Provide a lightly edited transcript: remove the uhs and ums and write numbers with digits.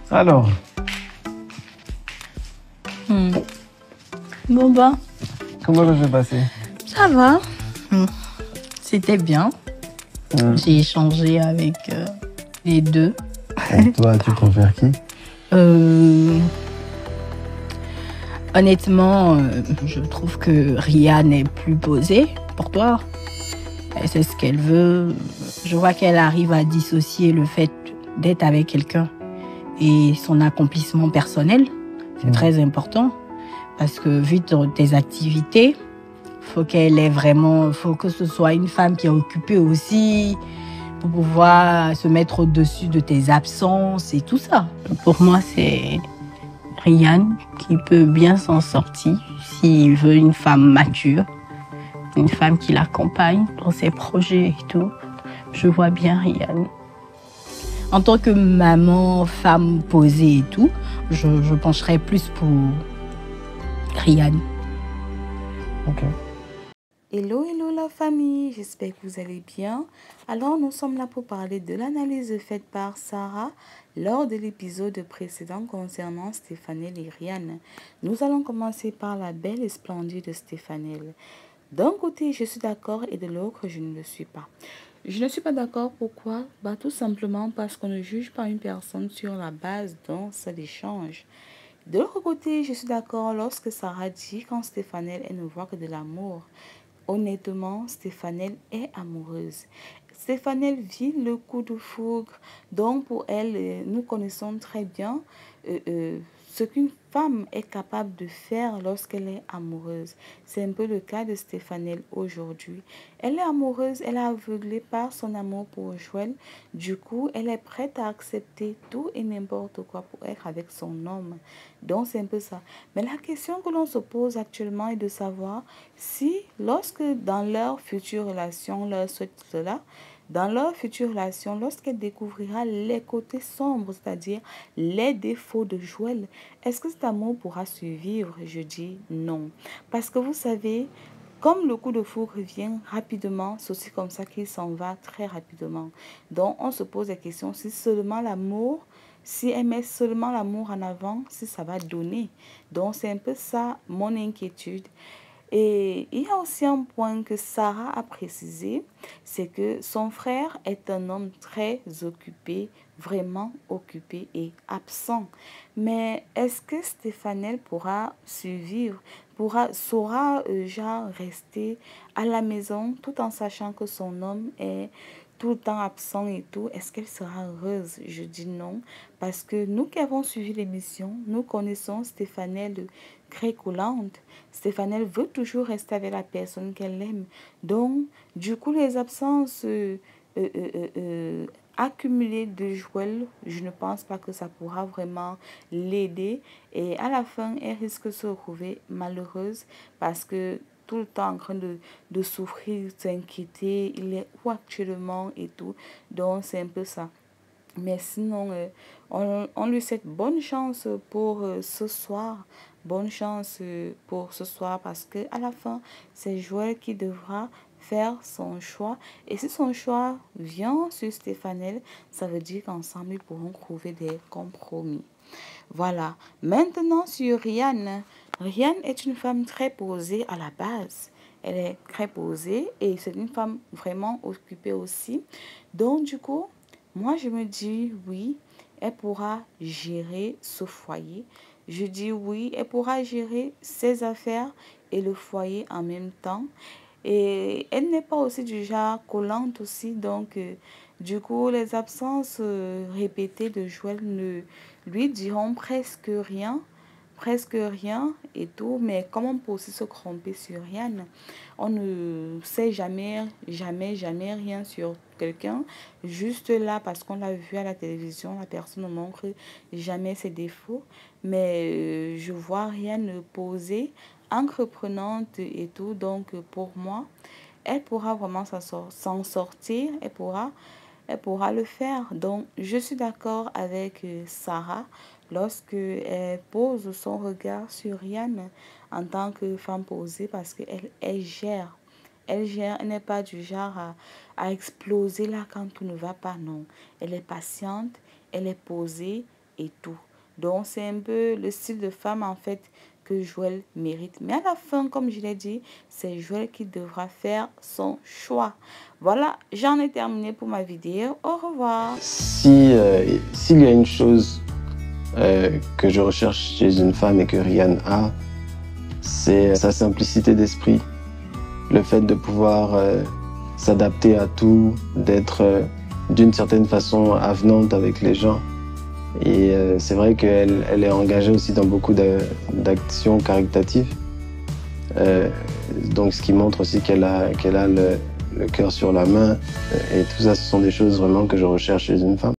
Alors. Bon bah. Comment ça s'est passé? Ça va. C'était bien. J'ai échangé avec les deux. Et toi, tu préfères qui? Honnêtement, je trouve que Rian est plus posée pour toi. Elle sait ce qu'elle veut. Je vois qu'elle arrive à dissocier le fait d'être avec quelqu'un et son accomplissement personnel. C'est très important parce que vu tes activités, faut que ce soit une femme qui est occupée aussi pour pouvoir se mettre au-dessus de tes absences et tout ça. Pour moi, c'est Rian qui peut bien s'en sortir s'il veut une femme mature, une femme qui l'accompagne dans ses projets et tout. Je vois bien Rian. En tant que maman, femme posée et tout, je pencherais plus pour Rian. Ok. Hello, hello la famille, j'espère que vous allez bien. Alors nous sommes là pour parler de l'analyse faite par Sarah lors de l'épisode précédent concernant Stéphanel et Rian. Nous allons commencer par la belle et splendide Stéphanel. D'un côté, je suis d'accord et de l'autre, je ne le suis pas. Je ne suis pas d'accord, pourquoi? Tout simplement parce qu'on ne juge pas une personne sur la base d'un seul échange. De l'autre côté, je suis d'accord lorsque Sarah dit qu'en Stéphanel, elle ne voit que de l'amour. Honnêtement, Stéphanel est amoureuse. Stéphanel vit le coup de foudre. Donc, pour elle, nous connaissons très bien ce qu'une femme est capable de faire lorsqu'elle est amoureuse. C'est un peu le cas de Stéphanel aujourd'hui. Elle est amoureuse, elle est aveuglée par son amour pour Joël. Du coup, elle est prête à accepter tout et n'importe quoi pour être avec son homme. Donc, c'est un peu ça. Mais la question que l'on se pose actuellement est de savoir si, lorsque dans leur future relation, leur souhaite cela, dans leur future relation, lorsqu'elle découvrira les côtés sombres, c'est-à-dire les défauts de Joël, est-ce que cet amour pourra survivre? Je dis non. Parce que vous savez, comme le coup de foudre revient rapidement, c'est aussi comme ça qu'il s'en va très rapidement. Donc, on se pose la question si seulement l'amour, si elle met seulement l'amour en avant, si ça va donner. Donc, c'est un peu ça mon inquiétude. Et il y a aussi un point que Sarah a précisé, c'est que son frère est un homme très occupé, vraiment occupé et absent. Mais est-ce que Stéphanel pourra survivre, saura genre rester à la maison tout en sachant que son homme est tout le temps absent et tout? Est-ce qu'elle sera heureuse? Je dis non, parce que nous qui avons suivi l'émission, nous connaissons Stéphanel Grécolande. Stéphanel veut toujours rester avec la personne qu'elle aime. Donc, du coup, les absences accumulées de Joël, je ne pense pas que ça pourra vraiment l'aider. Et à la fin, elle risque de se retrouver malheureuse parce que tout le temps en train de souffrir, s'inquiéter, il est où actuellement et tout. Donc, c'est un peu ça. Mais sinon, on lui souhaite bonne chance pour ce soir. Bonne chance pour ce soir parce que à la fin, c'est Joël qui devra faire son choix. Et si son choix vient sur Stéphanel, ça veut dire qu'ensemble, ils pourront trouver des compromis. Voilà. Maintenant, sur Rian. Rian est une femme très posée à la base. Elle est très posée et c'est une femme vraiment occupée aussi. Donc, du coup, moi, je me dis oui, elle pourra gérer ce foyer. Je dis oui, elle pourra gérer ses affaires et le foyer en même temps. Et elle n'est pas aussi du genre collante aussi. Donc, du coup, les absences répétées de Joël ne lui diront presque rien et tout. Mais comment on peut aussi se tromper sur rien? On ne sait jamais, jamais, jamais rien sur quelqu'un. Juste là, parce qu'on l'a vu à la télévision, la personne ne montre jamais ses défauts. Mais je vois rien poser, entreprenante et tout. Donc, pour moi, elle pourra vraiment s'en sortir. Elle pourra le faire. Donc, je suis d'accord avec Sarah lorsque elle pose son regard sur Yann en tant que femme posée parce qu'elle gère. Elle gère, elle n'est pas du genre à exploser là quand tout ne va pas, non. Elle est patiente, elle est posée et tout. Donc, c'est un peu le style de femme, en fait, que Joël mérite. Mais à la fin, comme je l'ai dit, c'est Joël qui devra faire son choix. Voilà, j'en ai terminé pour ma vidéo. Au revoir. S'il y a une chose que je recherche chez une femme et que Rian a, c'est sa simplicité d'esprit. Le fait de pouvoir s'adapter à tout, d'être d'une certaine façon avenante avec les gens. Et c'est vrai qu'elle est engagée aussi dans beaucoup d'actions caritatives. Donc ce qui montre aussi qu'elle a le cœur sur la main. Et tout ça, ce sont des choses vraiment que je recherche chez une femme.